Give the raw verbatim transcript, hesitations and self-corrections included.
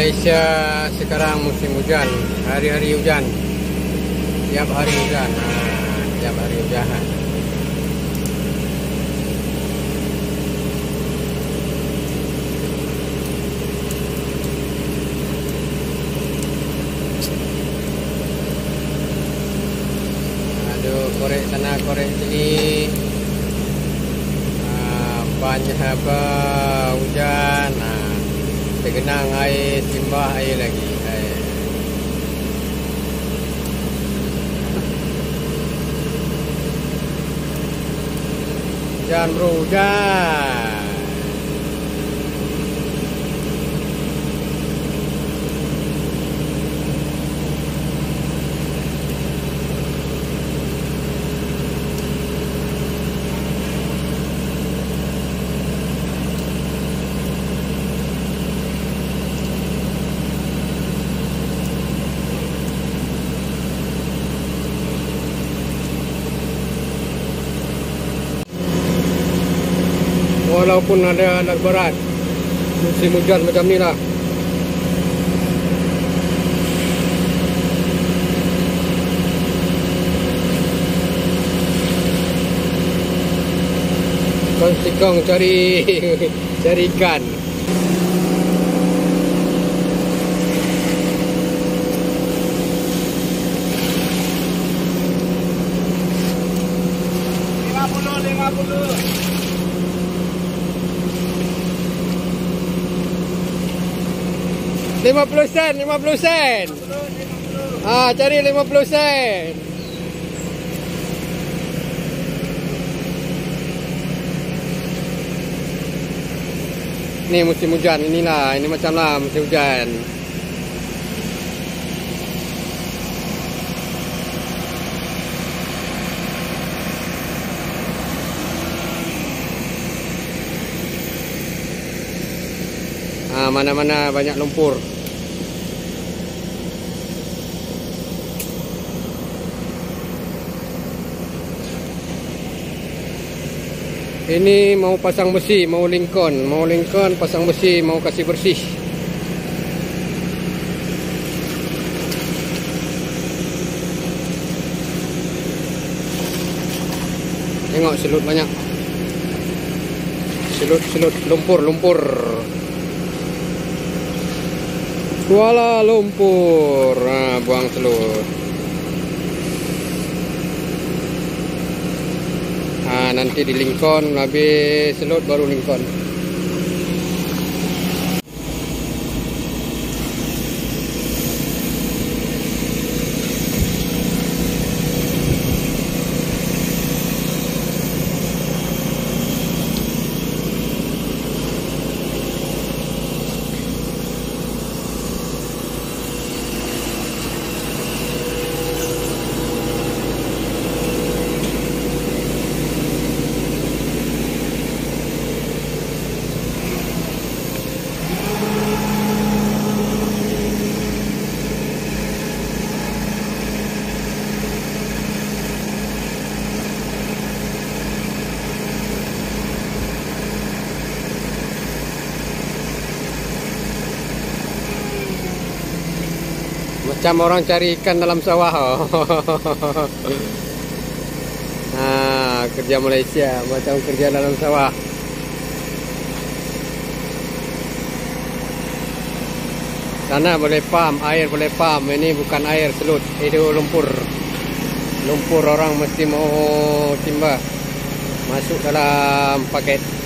Malaysia sekarang musim hujan, hari-hari hujan, tiap hari hujan, nah, tiap hari hujan. Aduh, korek sana, korek sini, nah, banyak apa hujan. Nah, tergenang air, timbah air lagi. Air. Hujan bro, hujan. Walaupun ada alat berat, musim hujan macam ni lah. Kong-kong cari cari ikan. lima puluh, lima puluh. lima puluh sen, lima puluh sen. Ah, cari lima puluh sen. Ni musim hujan, inilah, ini macam lah musim hujan. Ah, mana-mana banyak lumpur. Ini mau pasang besi, mau Lincoln, mau Lincoln pasang besi, mau kasih bersih. Tengok selut banyak. Selut-selut lumpur, lumpur. Kuala Lumpur. Nah, buang selut. Nah, nanti di Lincoln, habis selut baru Lincoln. Macam orang cari ikan dalam sawah. Oh. Nah, kerja Malaysia macam kerja dalam sawah. Sana boleh pam, air boleh pam. Ini bukan air selut, itu lumpur. Lumpur orang mesti mau timbah masuk dalam paket.